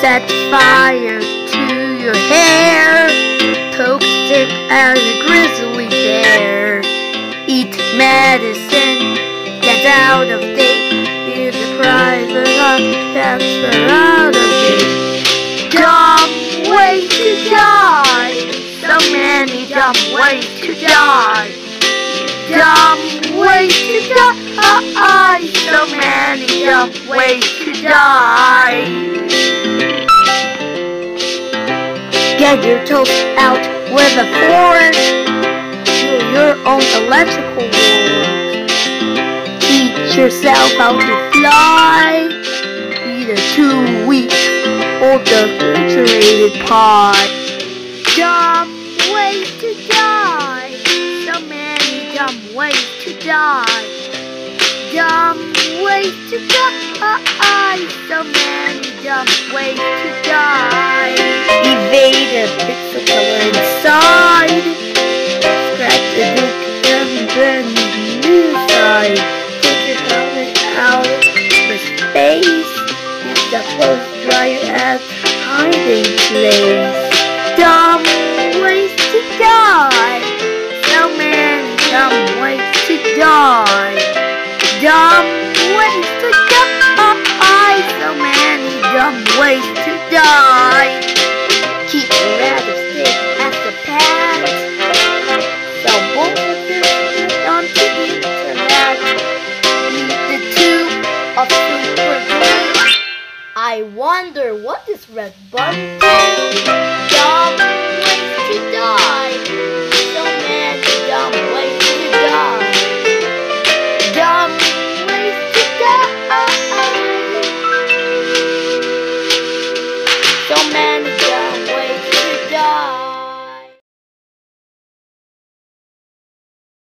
Set fire to your hair. Poke stick as a grizzly bear. Eat medicine, get out of date. Be the private that's out of date. Dumb way to die. So many dumb ways to die. Dumb way to die. So many dumb ways to die. Get your toes out with a fork. Do your own electrical work. Teach yourself how to fly. Eat a 2-week old refrigerated pie. Dumb ways to die. So many dumb ways to die. Dumb ways to die. So many dumb ways to die. Evade a pixel color inside. Scratch the duke and then new side. Take your helmet out for space. Use the clothes dryer as hiding place. Dumb ways to die. So many dumb ways to die. Dumb ways to die. So many dumb ways to die. Keep a rattlesnake as a pet. Sell both of them onto the internet. Use the tube of super glue. I wonder what this red button do. Dumb